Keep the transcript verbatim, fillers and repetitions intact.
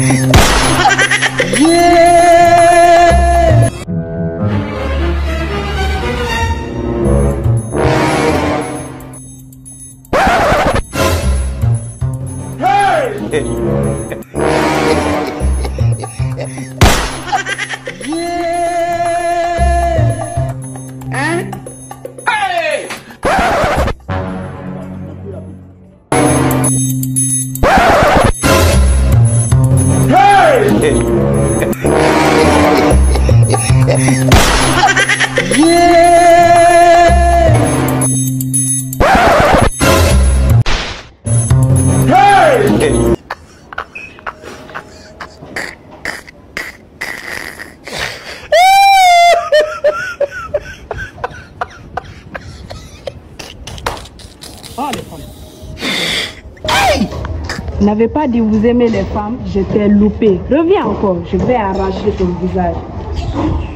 Vous n'avez pas dit vous aimez les femmes, je t'ai loupé. Reviens encore, je vais arracher ton visage.